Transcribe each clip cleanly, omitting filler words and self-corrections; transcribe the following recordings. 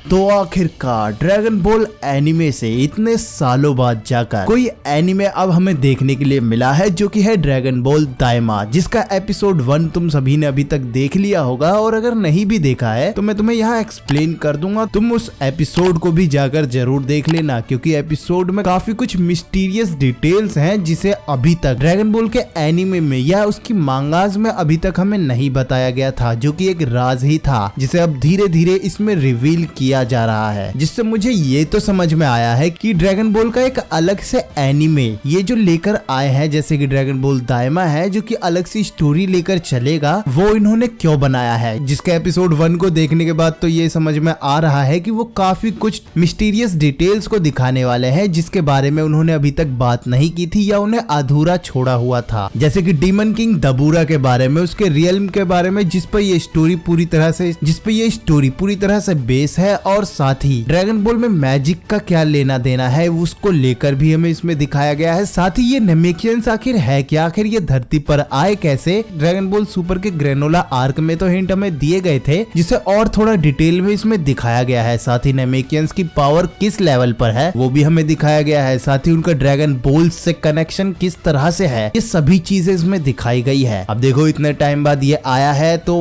तो आखिरकार dragon ball anime से इतने सालों बाद जाकर कोई एनिमे अब हमें देखने के लिए मिला है, जो कि है ड्रैगन बॉल दाइमा, जिसका एपिसोड 1 तुम सभी ने अभी तक देख लिया होगा। और अगर नहीं भी देखा है तो मैं तुम्हें यहाँ एक्सप्लेन कर दूंगा, तुम उस एपिसोड को भी जाकर जरूर देख लेना, क्योंकि एपिसोड में काफी कुछ मिस्टीरियस डिटेल्स हैं जिसे अभी तक ड्रैगन बॉल के एनिमे में या उसकी मांगास में अभी तक हमें नहीं बताया गया था, जो कि एक राज ही था जिसे अब धीरे धीरे इसमें रिवील किया जा रहा है। जिससे मुझे ये तो समझ में आया है कि ड्रैगन बॉल का एक अलग से एनिमे ये जो लेकर आए हैं, जैसे कि ड्रैगन बॉल दाइमा है जो कि अलग सी स्टोरी लेकर चलेगा, वो इन्होंने क्यों बनाया है। जिसके एपिसोड 1 को देखने के बाद तो ये समझ में आ रहा है कि वो काफी कुछ मिस्टीरियस डिटेल्स को दिखाने वाले हैं, जिसके बारे में उन्होंने अभी तक बात नहीं की थी या उन्हें अधूरा छोड़ा हुआ था। जैसे कि डीमन किंग दबूरा के बारे में, उसके रियल्म के बारे में, जिस पर ये स्टोरी पूरी तरह से बेस है, और साथ ही ड्रैगन बॉल में मैजिक का क्या लेना देना है उसको लेकर भी हमें इसमें दिखाया गया है। साथ ही ये नेमेकियंस आखिर है क्या, आखिर ये धरती पर आए कैसे। ड्रैगन बॉल सुपर के ग्रेनोला आर्क में तो हिंट हमें दिए गए थे, जिसे और थोड़ा डिटेल में इसमें दिखाया गया है। साथ ही नेमेकियंस की पावर किस लेवल पर है वो भी हमें दिखाया गया है। साथ ही उनका ड्रैगन बॉल से कनेक्शन किस तरह से है, ये सभी चीजें इसमें दिखाई गई है। अब देखो इतने टाइम बाद ये आया है तो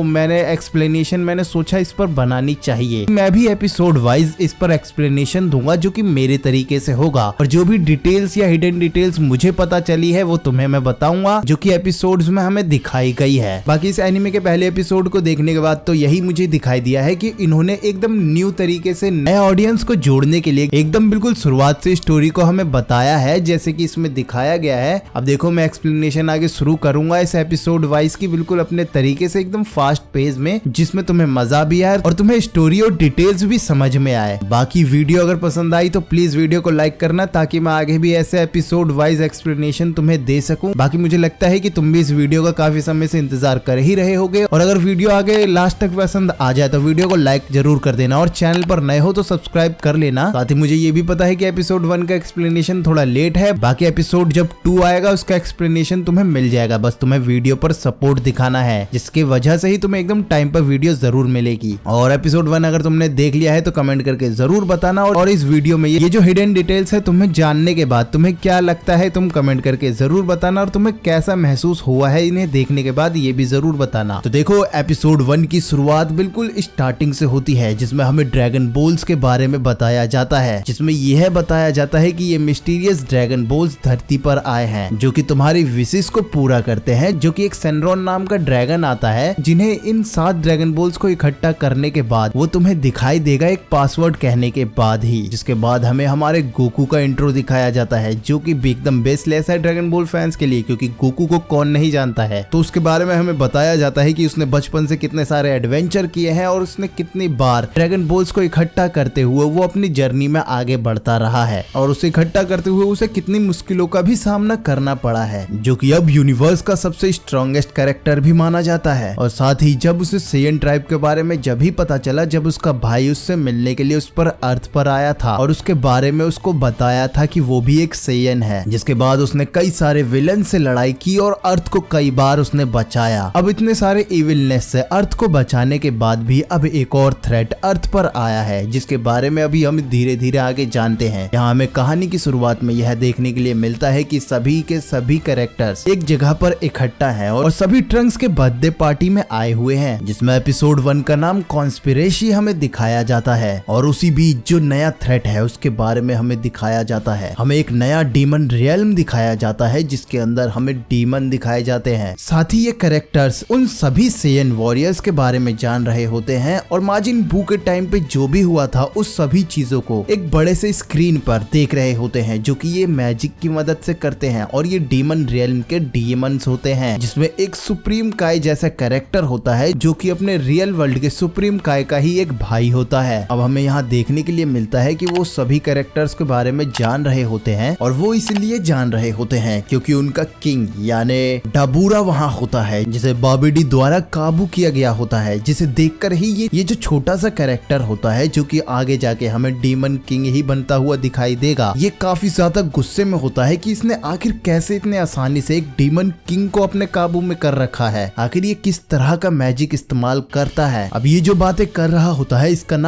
मैंने सोचा इस पर बनानी चाहिए। मैं भी एपिसोड वाइज इस पर एक्सप्लेनेशन दूंगा, जो कि मेरे तरीके से होगा, और जो भी डिटेल्स या हिडन डिटेल्स मुझे पता चली है वो तुम्हें मैं बताऊंगा, जो कि एपिसोड्स में हमें दिखाई गई है। बाकी इस एनिमे के पहले एपिसोड को देखने के बाद तो यही मुझे दिखाई दिया है कि इन्होंने एकदम न्यू तरीके से नए ऑडियंस को जोड़ने के लिए एकदम बिल्कुल शुरुआत से स्टोरी को हमें बताया है, जैसे कि इसमें दिखाया गया है। अब देखो मैं एक्सप्लेनेशन आगे शुरू करूंगा इस एपिसोड वाइज की, बिल्कुल अपने तरीके से एकदम फास्ट पेज में, जिसमें तुम्हें मजा भी आए और तुम्हें स्टोरी और डिटेल्स भी समझ में आए। बाकी वीडियो अगर पसंद आई तो प्लीज वीडियो को लाइक करना, ताकि मैं आगे भी ऐसे एपिसोड वाइज एक्सप्लेनेशन तुम्हें दे सकूं। बाकी मुझे लगता है कि तुम भी इस वीडियो का काफी समय से इंतजार कर ही रहे होगे, और अगर वीडियो आगे लास्ट तक पसंद आ जाए तो वीडियो को लाइक जरूर कर देना, और चैनल पर नए हो तो सब्सक्राइब कर लेना। साथ ही मुझे ये भी पता है कि एपिसोड 1 का एक्सप्लेनेशन थोड़ा लेट है, बाकी एपिसोड जब 2 आएगा उसका एक्सप्लेनेशन तुम्हें मिल जाएगा, बस तुम्हें वीडियो पर सपोर्ट दिखाना है, जिसकी वजह से ही तुम्हें एकदम टाइम पर वीडियो जरूर मिलेगी। और एपिसोड 1 अगर तुमने देख लिया है तो कमेंट करके जरूर बताना, और इस वीडियो में ये जो हिडन डिटेल्स है तुम्हें जानने के बाद तुम्हें क्या लगता है तुम कमेंट करके जरूर बताना, और तुम्हें कैसा महसूस हुआ है इन्हें देखने के बाद ये भी जरूर बताना। तो देखो एपिसोड 1 की शुरुआत बिल्कुल स्टार्टिंग से होती है, जिसमें हमें ड्रैगन बॉल्स के बारे में बताया जाता है, जिसमें यह बताया जाता है कि ये मिस्टीरियस ड्रैगन बॉल्स धरती पर आए हैं, जो कि तुम्हारी विशेष को पूरा करते हैं। जो कि एक सेनरॉन नाम का ड्रैगन आता है, जिन्हें इन 7 ड्रैगन बॉल्स को इकट्ठा करने के बाद वो तुम्हें दिखाई देगा एक पासवर्ड कहने के बाद ही। जिसके बाद हमें हमारे गोकू का इंट्रो दिखाया जाता है, जो कि एकदम बेसलेस है ड्रैगन बॉल फैंस के लिए, क्योंकि गोकू को कौन नहीं जानता है। तो उसके बारे में हमें बताया जाता है कि उसने बचपन से कितने सारे एडवेंचर किए हैं, और उसने कितनी बार ड्रैगन बॉल्स को इकट्ठा करते हुए वो अपनी जर्नी में आगे बढ़ता रहा है, और उसे इकट्ठा करते हुए उसे कितनी मुश्किलों का भी सामना करना पड़ा है, जो कि अब यूनिवर्स का सबसे स्ट्रॉन्गेस्ट कैरेक्टर भी माना जाता है। और साथ ही जब उसे सेयन ट्राइब के बारे में जब ही पता चला, जब उसका भाई उससे मिलने के लिए उस पर अर्थ पर आया था और उसके बारे में उसको बताया था कि वो भी एक सेयन है, जिसके बाद उसने कई सारे विलन से लड़ाई की और अर्थ को कई बार उसने बचाया। अब इतने सारे इविलनेस से अर्थ को बचाने के बाद भी अब एक और थ्रेट अर्थ पर आया है, जिसके बारे में अभी हम धीरे धीरे आगे जानते हैं। यहाँ हमें कहानी की शुरुआत में यह देखने के लिए मिलता है कि सभी के सभी कैरेक्टर्स एक जगह पर इकट्ठा है और सभी ट्रंक्स के बर्थडे पार्टी में आए हुए हैं, जिसमें एपिसोड 1 का नाम कॉन्स्पिरेसी हमें दिखाया जाता है। और उसी बीच जो नया थ्रेट है उसके बारे में हमें दिखाया जाता है। हमें एक नया डीमन रियल्म दिखाया जाता है, जिसके अंदर हमें डीमन दिखाए जाते हैं। साथ ही ये कैरेक्टर्स उन सभी सेयन वॉरियर्स के बारे में जान रहे होते हैं, और माजिन बू के टाइम पे जो भी हुआ था उस सभी चीजों को एक बड़े से स्क्रीन पर देख रहे होते हैं, जो कि ये मैजिक की मदद से करते हैं। और ये डीमन रियल्म के डीमंस होते हैं, जिसमें एक सुप्रीम काय जैसा कैरेक्टर होता है, जो कि अपने रियल वर्ल्ड के सुप्रीम काय का ही एक भाई होता है। अब हमें यहाँ देखने के लिए मिलता है कि वो सभी कैरेक्टर्स के बारे में जान रहे होते हैं, और वो इसलिए जान रहे होते हैं क्योंकि उनका किंग यानी डबूरा वहाँ होता है, जिसे बाबिडी द्वारा काबू किया गया होता है, जिसे देखकर ही ये जो छोटा सा कैरेक्टर होता है, जो कि आगे जाके हमें डीमन किंग ही बनता हुआ दिखाई देगा, ये काफी ज्यादा गुस्से में होता है कि इसने आखिर कैसे इतने आसानी से एक डीमन किंग को अपने काबू में कर रखा है, आखिर ये किस तरह का मैजिक इस्तेमाल करता है। अब ये जो बातें कर रहा होता है इसका नाम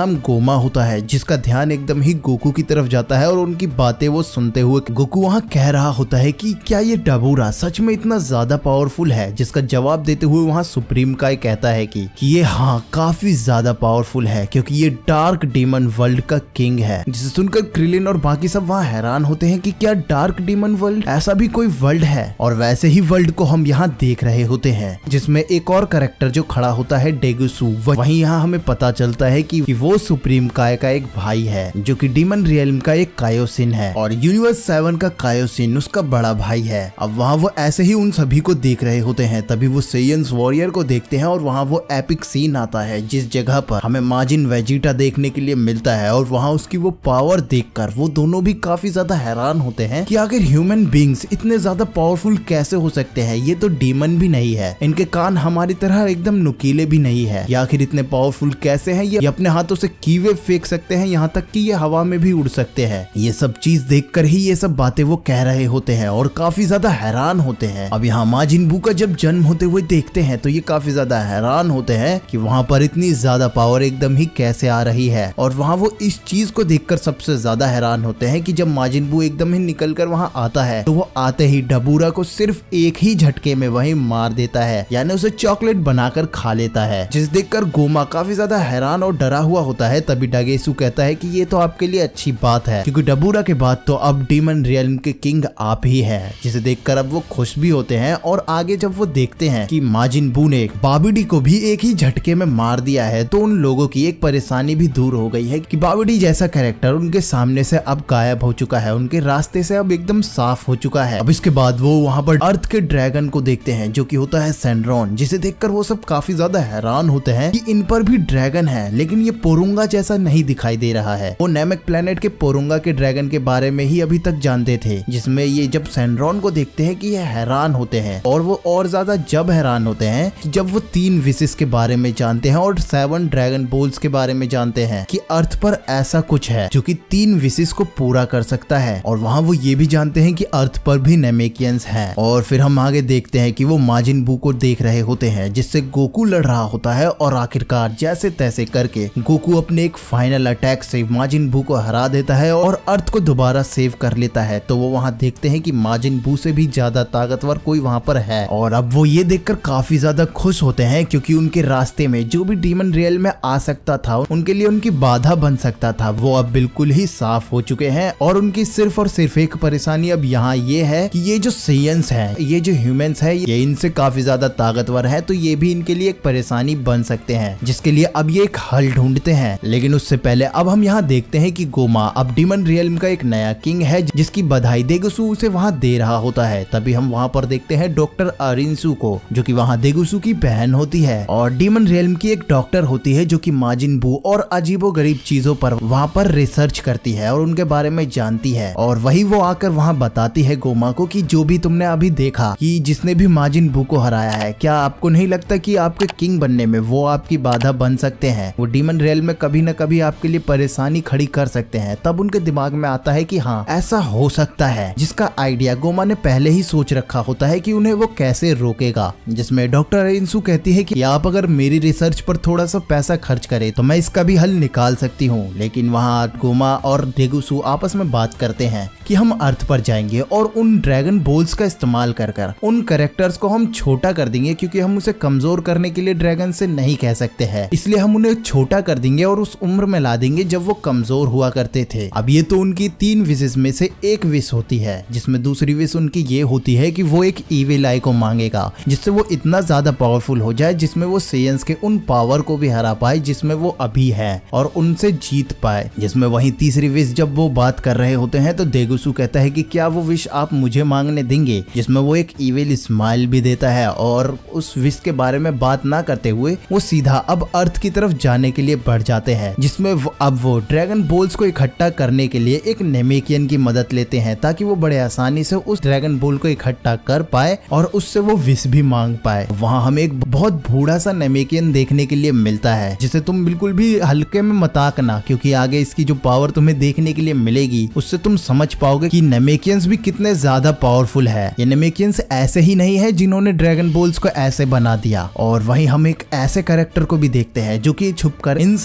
नाम गोमा होता है, जिसका ध्यान एकदम ही गोकू की तरफ जाता है और उनकी बातें वो सुनते हुए गोकू वहाँ कह रहा होता है कि क्या ये डबूरा सच में इतना ज्यादा पावरफुल है, जिसका जवाब देते हुए वहाँ सुप्रीम काय कहता है कि ये हाँ काफी ज्यादा पावरफुल है, क्योंकि ये डार्क डीमन वर्ल्ड का किंग है। जिसे सुनकर क्रिलिन और बाकी सब वहाँ हैरान होते हैं कि क्या डार्क डीमन वर्ल्ड, ऐसा भी कोई वर्ल्ड है। और वैसे ही वर्ल्ड को हम यहाँ देख रहे होते हैं, जिसमें एक और कैरेक्टर जो खड़ा होता है डेगुसु। वहीं यहाँ हमें पता चलता है कि वो सुप्रीम काय का एक भाई है, जो कि डीमन रियल्म का एक कायोसिन है और यूनिवर्स 7 का कायोसिन उसका बड़ा भाई है। अब वहाँ वो ऐसे ही उन सभी को देख रहे होते हैं, तभी वो सेयंस वॉरियर को देखते हैं और वहाँ वो एपिक सीन आता है, जिस जगह पर हमें माजिन वेजिटा देखने के लिए मिलता है। और वहाँ उसकी वो पावर देखकर वो दोनों भी काफी ज्यादा हैरान होते हैं कि आखिर ह्यूमन बींग्स इतने ज्यादा पावरफुल कैसे हो सकते हैं। ये तो डीमन भी नहीं है, इनके कान हमारी तरह एकदम नुकीले भी नहीं है, या आखिर इतने पावरफुल कैसे हैं। ये अपने हाथों से कीवे फेंक सकते हैं, यहाँ तक कि ये हवा में भी उड़ सकते हैं। ये सब चीज देखकर ही ये सब बातें वो कह रहे होते हैं और काफी ज्यादा हैरान होते हैं। अब यहाँ माजिन बू का जब जन्म होते हुए देखते हैं तो ये काफी ज्यादा हैरान होते हैं कि वहाँ पर इतनी ज्यादा पावर एकदम ही कैसे आ रही है। और वहाँ वो इस चीज को देखकर सबसे ज्यादा हैरान होते हैं कि जब माजिन बू एकदम ही निकल कर वहाँ आता है तो वो आते ही डबूरा को सिर्फ एक ही झटके में वही मार देता है, यानी उसे चॉकलेट बनाकर खा लेता है। जिस देखकर गोमा काफी ज्यादा हैरान और डरा हुआ होता है। तभी डगेसु कहता है कि ये तो आपके लिए अच्छी बात है, क्योंकि डबूरा के बाद तो अब डीमन रियल्म के किंग आप ही है। जिसे देखकर अब वो खुश भी होते हैं और आगे जब वो देखते हैं कि माजिन बू ने बाबिडी को भी एक ही झटके में मार दिया है तो उन लोगों की एक परेशानी भी दूर हो गई है कि बाबिडी जैसा कैरेक्टर उनके सामने से अब गायब हो चुका है, उनके रास्ते से अब एकदम साफ हो चुका है। अब इसके बाद वो वहाँ पर अर्थ के ड्रैगन को देखते हैं, जो कि होता है सेंड्रॉन। जिसे देखकर वो सब काफी ज्यादा हैरान होते हैं कि इन पर भी ड्रैगन है, लेकिन ये पोरुंगा जैसा नहीं दिखाई दे रहा है। वो नेमेक प्लेनेट के पोरुंगा के ड्रैगन के बारे में ही अभी तक जानते थे, जिसमें ये जब सेंड्रॉन को देखते हैं कि ये हैरान होते हैं। और वो और ज्यादा जब हैरान होते हैं कि जब वो 3 विशेष के बारे में जानते हैं और 7 ड्रैगन बोल्स के बारे में जानते हैं कि अर्थ पर ऐसा कुछ है जो कि 3 विशेष को पूरा कर सकता है। और वहाँ वो ये भी जानते हैं कि अर्थ पर भी नेमेकियंस हैं। और फिर हम आगे देखते हैं कि वो माजिन बू को देख रहे होते हैं, जिससे गोकू लड़ रहा होता है और आखिरकार जैसे तैसे करके गोकू अपने एक फाइनल अटैक से माजिन बू को हरा देता है और अर्थ को दोबारा सेव कर लेता है। तो वो वहाँ देखते हैं कि माजिन बू से भी ज्यादा ताकतवर कोई वहाँ पर है। और अब वो ये देखकर काफी ज्यादा खुश होते हैं, क्योंकि उनके रास्ते में जो भी डीमन रियल में आ सकता था, उनके लिए उनकी बाधा बन सकता था, वो अब बिल्कुल ही साफ हो चुके हैं। और उनकी सिर्फ और सिर्फ एक परेशानी अब यहाँ ये है कि ये जो सेयंस है, ये जो ह्यूमंस है, ये इनसे काफी ज्यादा ताकतवर है, तो ये भी इनके लिए एक परेशानी बन सकते हैं, जिसके लिए अब ये एक हल ढूंढते हैं। लेकिन उससे पहले अब हम यहाँ देखते हैं कि गोमा अब डीमन रियल्म का एक नया किंग है, जिसकी बधाई देगुसु उसे वहाँ दे रहा होता है। तभी हम वहाँ पर देखते हैं डॉक्टर अरिंसु को, जो कि वहाँ देगुसु की बहन होती है और डीमन रियल्म की एक डॉक्टर होती है, जो कि माजिन बू और अजीबोगरीब चीजों पर वहाँ पर रिसर्च करती है और उनके बारे में जानती है। और वही वो आकर वहाँ बताती है गोमा को कि जो भी तुमने अभी देखा कि जिसने भी माजिन बू को हराया है, क्या आपको नहीं लगता कि आपके किंग बनने में वो आपकी बाधा बन सकते हैं? वो डीमन रियल में कभी न कभी आपके लिए परेशानी खड़ी कर सकते हैं। तब उनके दिमाग में आता है कि हाँ ऐसा हो सकता है, जिसका आइडिया गोमा ने पहले ही सोच रखा होता है कि उन्हें वो कैसे रोकेगा। जिसमें डॉक्टर इंसु कहती है कि आप अगर मेरी रिसर्च पर थोड़ा सा पैसा खर्च करे तो मैं इसका भी हल निकाल सकती हूँ। लेकिन वहाँ गोमा और डेगुसु आपस में बात करते हैं कि हम अर्थ पर जाएंगे और उन ड्रैगन बोल्स का इस्तेमाल कर उन कैरेक्टर्स को हम छोटा कर देंगे, क्योंकि हम उसे कमजोर करने के लिए ड्रैगन से नहीं कह सकते हैं, इसलिए हम उन्हें छोटा कर देंगे और उस उम्र में ला देंगे जब वो कमजोर हुआ करते थे। अब ये तो उनकी 3 विशेष में से एक विश होती है, जिसमें दूसरी विश उनकी ये होती है कि वो एक इविल आई को मांगेगा, जिससे वो इतना ज्यादा पावरफुल हो जाए जिसमें वो सेयंस के उन पावर को भी हरा पाए जिसमें वो अभी है और उनसे जीत पाए। जिसमें वही तीसरी विश जब वो बात कर रहे होते हैं तो देगुसु कहता है कि क्या वो विश आप मुझे मांगने देंगे, जिसमें वो एक इविल स्माइल भी देता है। और उस विश के बारे में बात ना करते हुए वो सीधा अब अर्थ की तरफ जाने के लिए बढ़ जाते हैं, जिसमें अब वो ड्रैगन बोल्स को इकट्ठा करने के लिए एक नेमेकियन की मदद लेते हैं, ताकि वो बड़े आसानी से उस ड्रैगन बोल को इकट्ठा कर पाए और उससे वो विश भी मांग पाए। वहाँ हमें एक बहुत बूढ़ा सा नेमेकियन देखने के लिए मिलता है, जिसे तुम बिल्कुल भी हल्के में मत आंकना, क्योंकि आगे इसकी जो पावर तुम्हें देखने के लिए मिलेगी उससे तुम समझ पाओगे कि नेमेकियंस भी कितने ज्यादा पावरफुल है। ये नेमेकियंस ऐसे ही नहीं है जिन्होंने ड्रैगन बोल्स को ऐसे बना दिया। और वहीं हम एक ऐसे कैरेक्टर को भी देखते हैं जो कि छुपकर इन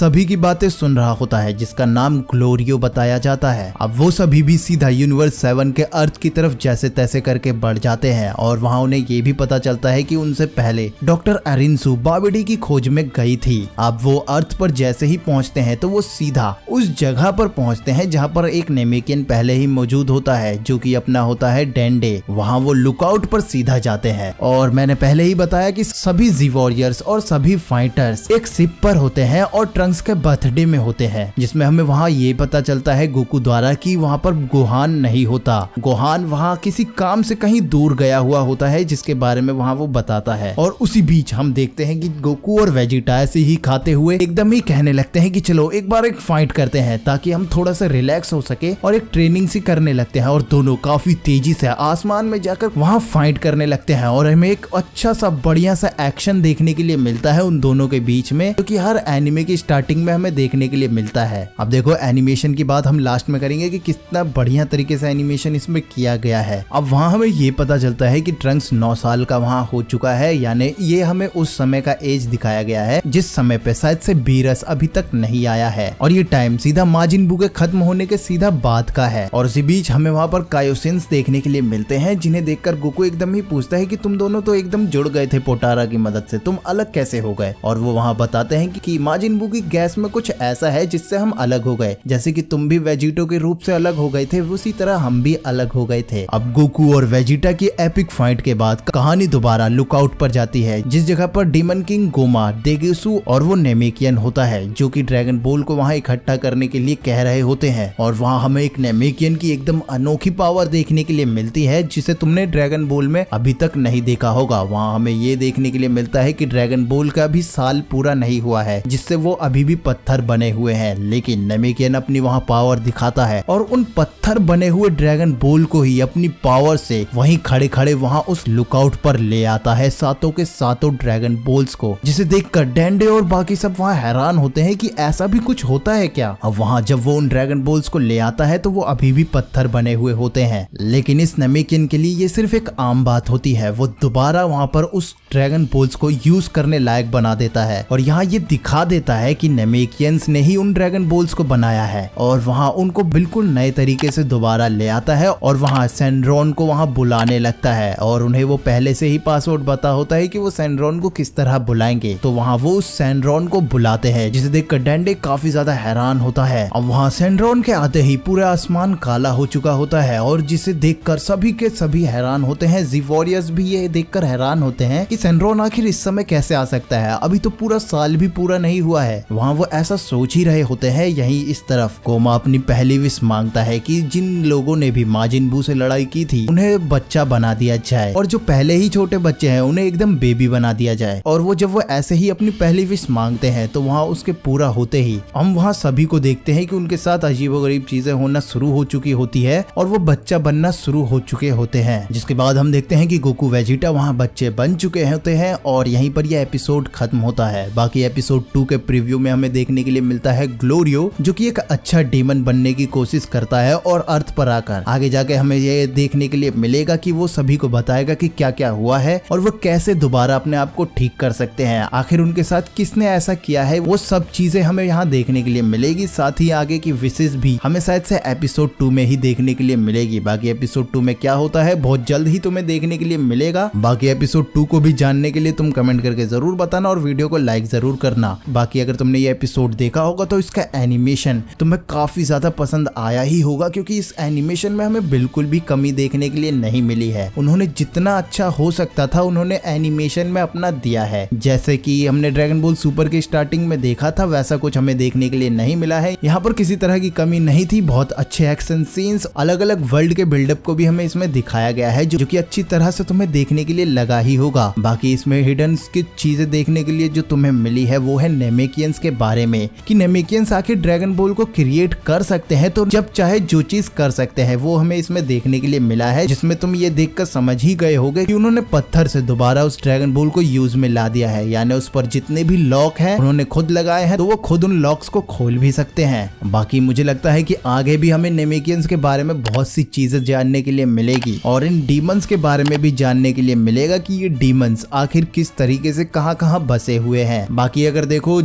सभी की बातें सुन रहा होता है, जिसका नाम ग्लोरियो बताया जाता है। अब वो सभी भी सीधा यूनिवर्स 7 के अर्थ की तरफ जैसे तैसे करके बढ़ जाते हैं और वहाँ उन्हें ये भी पता चलता है कि उनसे पहले डॉक्टर अरिंसु बाबिडी की खोज में गई थी। अब वो अर्थ पर जैसे ही पहुँचते हैं तो वो सीधा उस जगह पर पहुँचते हैं जहाँ पर एक नेमेकियन पहले ही मौजूद होता है, जो कि अपना होता है डेंडे। वहाँ वो लुकआउट पर सीधा जाते हैं और मैंने पहले ही बताया कि सभी जी वॉरियर्स और सभी फाइटर्स एक शिप पर होते हैं और ट्रंक्स के बर्थडे में होते हैं, जिसमें हमें वहाँ ये पता चलता है गोकू द्वारा कि वहाँ पर गोहान नहीं होता। गोहान वहाँ किसी काम से कहीं दूर गया हुआ होता है, जिसके बारे में वहाँ वो बताता है। और उसी बीच हम देखते हैं कि गोकू और वेजिटा ऐसे ही खाते हुए एकदम ही कहने लगते हैं कि चलो एक बार एक फाइट करते हैं ताकि हम थोड़ा सा रिलैक्स हो सके, और एक ट्रेनिंग सी करने लगते हैं। और दोनों काफी तेजी से आसमान में जाकर वहाँ फाइट करने लगते हैं और हमें एक अच्छा सा बढ़िया सा एक्शन देखने के लिए मिलता है उन दोनों के बीच में, जो कि हर एनिमे की स्टार्टिंग में हमें देखने के लिए मिलता है। अब देखो एनिमेशन की बात हम लास्ट में करेंगे कि कितना बढ़िया तरीके से एनिमेशन इसमें किया गया है। अब वहाँ हमें ये पता चलता है कि ट्रंक्स 9 साल का वहाँ हो चुका है, यानी ये हमें उस समय का एज दिखाया गया है जिस समय पे शायद से बीरस अभी तक नहीं आया है, और ये टाइम सीधा माजिन बू के खत्म होने के सीधा बाद का है। और उसी बीच हमें वहाँ पर कायोसिन्स देखने के लिए मिलते हैं, जिन्हें देखकर गोकू एकदम ही पूछता है कि तुम दोनों तो एकदम जुड़ गए थे पोटारा की मदद से, तुम अलग कैसे हो गए? और वो वहाँ बताते हैं कि माजिन बू की गैस में कुछ ऐसा है जिससे हम अलग हो गए, जैसे कि तुम भी वेजिटो के रूप से अलग हो गए थे, उसी तरह हम भी अलग हो गए थे। अब गोकू और वेजिटा की एपिक फाइट के बाद कहानी दोबारा लुकआउट पर जाती है, जिस जगह पर डीमन किंग गोमा, डेगेसु और वो नेमेकियन होता है, जो कि ड्रैगन बॉल को वहाँ इकट्ठा करने के लिए कह रहे होते हैं। और वहाँ हमें एक नेमेकियन की एकदम अनोखी पावर देखने के लिए मिलती है, जिसे तुमने ड्रैगन बॉल में अभी तक नहीं देखा होगा। वहाँ हमें ये देखने के लिए मिलता है कि ड्रैगन बॉल का भी साल पूरा नहीं हुआ है, जिससे वो अभी भी पत्थर बने हुए हैं, लेकिन नेमेकियन अपनी वहाँ पावर दिखाता है और उन पत्थर बने हुए ड्रैगन बॉल को ही अपनी पावर से वहीं खड़े खड़े वहाँ उस लुकआउट पर ले आता है, सातों के सातों ड्रैगन बॉल्स को, जिसे देखकर डेंडे और बाकी सब वहाँ हैरान होते हैं कि ऐसा भी कुछ होता है क्या। अब वहाँ जब वो उन ड्रैगन बॉल्स को ले आता है तो वो अभी भी पत्थर बने हुए होते हैं, लेकिन इस नेमेकियन के लिए ये सिर्फ एक आम बात होती है। वो दोबारा वहाँ पर उस ड्रैगन बॉल्स को यूज करने लायक बना देता है और यहाँ ये दिखा देता है कि नेमेकियंस ने ही उन ड्रैगन बॉल्स को बनाया है, और वहाँ उनको बिल्कुल नए तरीके से दोबारा ले आता है और वहाँ सैंड्रोन को वहाँ बुलाने लगता है, और उन्हें वो पहले से ही पासवर्ड पता होता है कि वो सैंड्रोन को किस तरह बुलाएंगे। तो वहाँ वो उस सैंड्रोन को बुलाते हैं, जिसे देखकर डेंडे काफी ज्यादा हैरान होता है। अब वहाँ सैंड्रोन के आते ही पूरा आसमान काला हो चुका होता है, और जिसे देखकर सभी के सभी हैरान होते हैं। जी वॉरियर्स भी ये देखकर हैरान होते हैं कि सैंड्रोन आखिर इस समय कैसे आ सकता है, अभी तो पूरा साल भी पूरा नहीं हुआ है। वहाँ वो ऐसा सोच ही रहे होते हैं। यहीं इस तरफ गोमा अपनी पहली विश मांगता है कि जिन लोगों ने भी माजिन बू से लड़ाई की थी उन्हें बच्चा बना दिया जाए, और जो पहले ही छोटे बच्चे हैं उन्हें एकदम बेबी बना दिया जाए। और वो जब वो ऐसे ही अपनी पहली विश मांगते हैं तो वहाँ उसके पूरा होते ही हम वहाँ सभी को देखते हैं कि उनके साथ अजीबोगरीब चीजें होना शुरू हो चुकी होती है और वो बच्चा बनना शुरू हो चुके होते हैं। जिसके बाद हम देखते हैं कि गोकू वेजिटा वहाँ बच्चे बन चुके होते हैं और यहीं पर यह एपिसोड खत्म होता है। बाकी एपिसोड 2 के प्रीव्यू में हमें देखने के लिए मिलता है ग्लोरियो, जो कि एक अच्छा डीमन बनने की कोशिश करता है और अर्थ पर आकर आगे जाके हमें ये देखने के लिए मिलेगा कि वो सभी को बताएगा कि क्या क्या हुआ है और वो कैसे दोबारा अपने आप को ठीक कर सकते हैं। आखिर उनके साथ किसने ऐसा किया है, वो सब चीजें हमें यहाँ देखने के लिए मिलेगी। साथ ही आगे की विशेष भी हमें शायद से एपिसोड 2 में ही देखने के लिए मिलेगी। बाकी एपिसोड 2 में क्या होता है बहुत जल्द ही तुम्हें देखने के लिए मिलेगा। बाकी एपिसोड 2 को भी जानने के लिए तुम कमेंट करके जरूर बताना और वीडियो को लाइक जरूर करना। बाकी अगर तुमने ये एपिसोड देखा होगा तो इसका एनिमेशन तुम्हें काफी ज्यादा पसंद आया ही होगा, क्योंकि इस एनिमेशन में हमें बिल्कुल भी कमी देखने के लिए नहीं मिली है। उन्होंने जितना अच्छा हो सकता था उन्होंने एनिमेशन में अपना दिया है। जैसे कि हमने ड्रैगन बॉल सुपर के स्टार्टिंग में देखा था वैसा कुछ हमें देखने के लिए नहीं मिला है। यहाँ पर किसी तरह की कमी नहीं थी। बहुत अच्छे एक्शन सीन्स, अलग अलग वर्ल्ड के बिल्डअप को भी हमें इसमें दिखाया गया है, जो कि अच्छी तरह से तुम्हें देखने के लिए लगा ही होगा। बाकी इसमें हिडन की चीजें देखने के लिए जो तुम्हें मिली है वो है नेमेकियंस के बारे में, कि नेमेकियंस आखिर ड्रैगन बॉल को क्रिएट कर सकते हैं, तो जब चाहे जो चीज कर सकते हैं वो हमें इसमें देखने के लिए मिला है। जिसमें तुम ये देखकर समझ ही गए होगे कि उन्होंने पत्थर से दोबारा उस ड्रैगन बॉल को यूज में ला दिया है, यानी उस पर जितने भी लॉक है उन्होंने खुद लगाए हैं, तो वो खुद उन लॉक्स को खोल भी सकते हैं। बाकी मुझे लगता है कि आगे भी हमें नेमेकियंस के बारे में बहुत सी चीजें जानने के लिए मिलेगी और इन डीमंस के बारे में भी जानने के लिए मिलेगा कि ये डीमंस आखिर किस तरीके से कहां-कहां बसे हुए हैं। बाकी अगर देखो जीटी से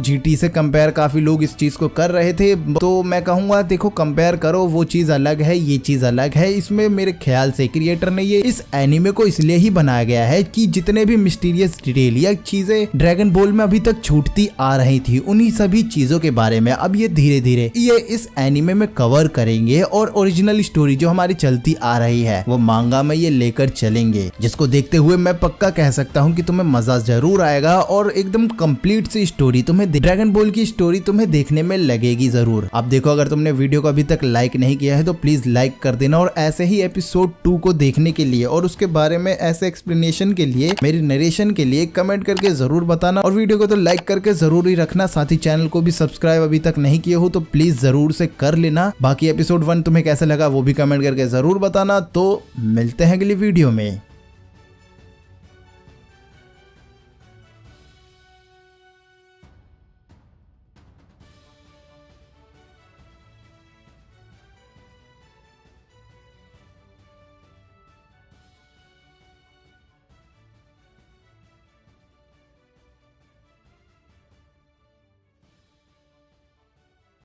से कंपेयर काफी लोग इस चीज को कर रहे थे, तो मैं कहूंगा देखो कंपेयर करो, वो चीज अलग है, ये चीज अलग है। इसमें मेरे ख्याल से क्रिएटर ने ये इस एनीमे को इसलिए ही बनाया गया है कि जितने भी मिस्टीरियस डिटेल या चीजें ड्रैगन बॉल में अभी तक छूटती आ रही थी, उन्हीं सभी चीजों के बारे में अब ये धीरे धीरे ये इस एनीमे में कवर करेंगे और ओरिजिनल स्टोरी जो हमारी चलती आ रही है वो मांगा में ये लेकर चलेंगे, जिसको देखते हुए मैं पक्का कह सकता हूँ कि तुम्हें मजा जरूर आएगा और एकदम कंप्लीट सी स्टोरी तुम्हें ड्रैगन बॉल की स्टोरी तुम्हें देखने में लगेगी जरूर। अब देखो अगर तुमने वीडियो को अभी तक लाइक नहीं किया है तो प्लीज लाइक कर देना और ऐसे ही एपिसोड 2 को देखने के लिए और उसके बारे में ऐसे एक्सप्लेनेशन के लिए, मेरी नरेशन के लिए कमेंट करके जरूर बताना और वीडियो को तो लाइक करके जरूर ही रखना। साथ ही चैनल को भी सब्सक्राइब अभी तक नहीं किए हो तो प्लीज जरूर से कर लेना। बाकी एपिसोड 1 तुम्हें कैसा लगा वो भी कमेंट करके जरूर बताना। तो मिलते हैं अगली वीडियो में।